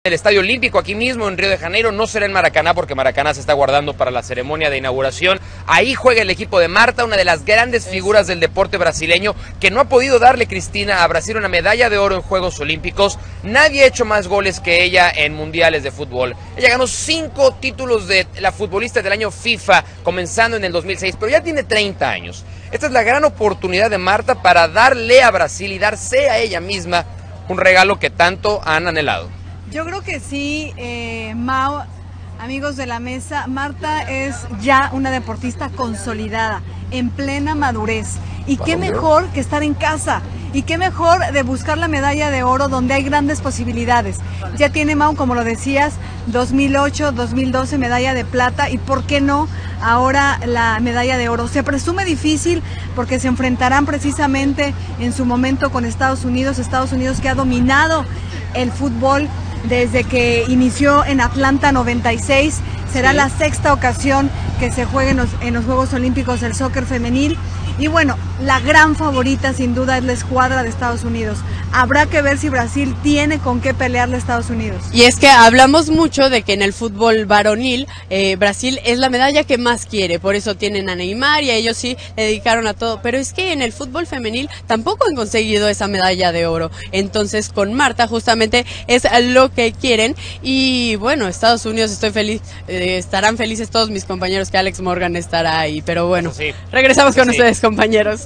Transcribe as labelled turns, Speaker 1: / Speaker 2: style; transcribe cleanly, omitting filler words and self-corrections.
Speaker 1: El Estadio Olímpico, aquí mismo en Río de Janeiro, no será en Maracaná porque Maracaná se está guardando para la ceremonia de inauguración. Ahí juega el equipo de Marta, una de las grandes figuras del deporte brasileño, que no ha podido darle, Cristina, a Brasil una medalla de oro en Juegos Olímpicos. Nadie ha hecho más goles que ella en mundiales de fútbol. Ella ganó 5 títulos de la futbolista del año FIFA, comenzando en el 2006, pero ya tiene 30 años. Esta es la gran oportunidad de Marta para darle a Brasil y darse a ella misma un regalo que tanto han anhelado.
Speaker 2: Yo creo que sí, Mau, amigos de la mesa, Marta es ya una deportista consolidada, en plena madurez. Y qué mejor que estar en casa, y qué mejor de buscar la medalla de oro donde hay grandes posibilidades. Ya tiene, Mau, como lo decías, 2008, 2012 medalla de plata, y por qué no ahora la medalla de oro. Se presume difícil porque se enfrentarán precisamente en su momento con Estados Unidos que ha dominado el fútbol desde que inició en Atlanta 96, será la 6ª ocasión que se juegue en los Juegos Olímpicos el soccer femenil. Y bueno, la gran favorita sin duda es la escuadra de Estados Unidos. Habrá que ver si Brasil tiene con qué pelearle a Estados Unidos.
Speaker 3: Y es que hablamos mucho de que en el fútbol varonil Brasil es la medalla que más quiere, por eso tienen a Neymar y a ellos sí le dedicaron a todo, pero es que en el fútbol femenil tampoco han conseguido esa medalla de oro. Entonces con Marta justamente es lo que quieren. Y bueno, Estados Unidos, estoy feliz, estarán felices todos mis compañeros que Alex Morgan estará ahí, pero bueno, regresamos con ustedes, compañeros.